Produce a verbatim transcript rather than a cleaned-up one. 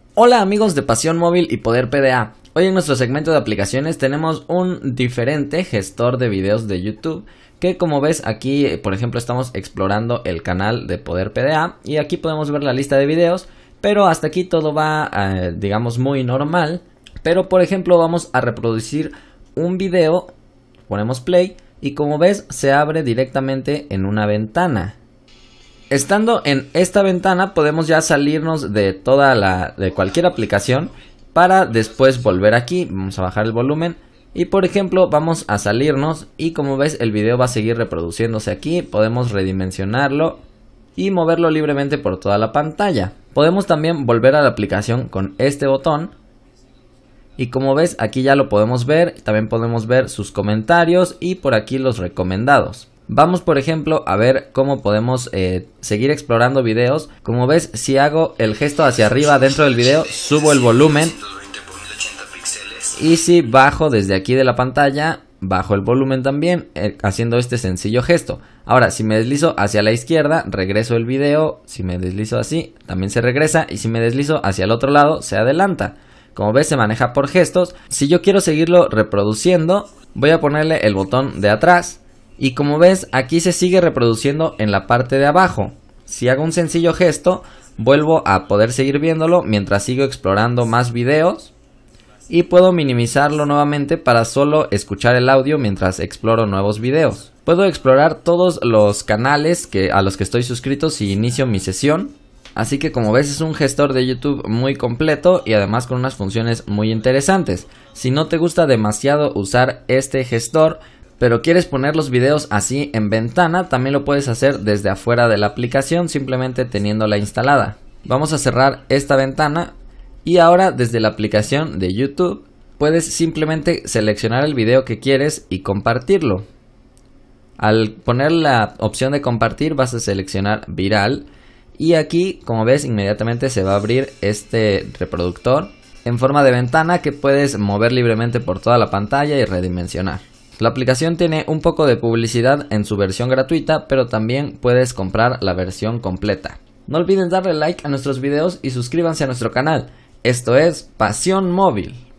Hola amigos de Pasión Móvil y Poder P D A. Hoy en nuestro segmento de aplicaciones tenemos un diferente gestor de videos de YouTube que, como ves aquí, por ejemplo, estamos explorando el canal de Poder P D A y aquí podemos ver la lista de videos, pero hasta aquí todo va eh, digamos muy normal. Pero por ejemplo vamos a reproducir un video, ponemos play y como ves se abre directamente en una ventana. Estando en esta ventana podemos ya salirnos de toda la de cualquier aplicación para después volver aquí. Vamos a bajar el volumen y por ejemplo vamos a salirnos y como ves el video va a seguir reproduciéndose aquí. Podemos redimensionarlo y moverlo libremente por toda la pantalla. Podemos también volver a la aplicación con este botón y como ves aquí ya lo podemos ver. También podemos ver sus comentarios y por aquí los recomendados. Vamos por ejemplo a ver cómo podemos eh, seguir explorando videos. Como ves, si hago el gesto hacia arriba dentro del video, subo el volumen. Y si bajo desde aquí de la pantalla, bajo el volumen también, eh, haciendo este sencillo gesto. Ahora, si me deslizo hacia la izquierda, regreso el video. Si me deslizo así, también se regresa. Y si me deslizo hacia el otro lado, se adelanta. Como ves, se maneja por gestos. Si yo quiero seguirlo reproduciendo, voy a ponerle el botón de atrás. Y como ves, aquí se sigue reproduciendo en la parte de abajo. Si hago un sencillo gesto, vuelvo a poder seguir viéndolo mientras sigo explorando más videos. Y puedo minimizarlo nuevamente para solo escuchar el audio mientras exploro nuevos videos. Puedo explorar todos los canales que, a los que estoy suscrito si inicio mi sesión. Así que como ves es un gestor de YouTube muy completo y además con unas funciones muy interesantes. Si no te gusta demasiado usar este gestor, pero quieres poner los videos así en ventana, también lo puedes hacer desde afuera de la aplicación simplemente teniéndola instalada. Vamos a cerrar esta ventana y ahora desde la aplicación de YouTube puedes simplemente seleccionar el video que quieres y compartirlo. Al poner la opción de compartir vas a seleccionar viral y aquí como ves inmediatamente se va a abrir este reproductor en forma de ventana que puedes mover libremente por toda la pantalla y redimensionar. La aplicación tiene un poco de publicidad en su versión gratuita, pero también puedes comprar la versión completa. No olviden darle like a nuestros videos y suscríbanse a nuestro canal. Esto es Pasión Móvil.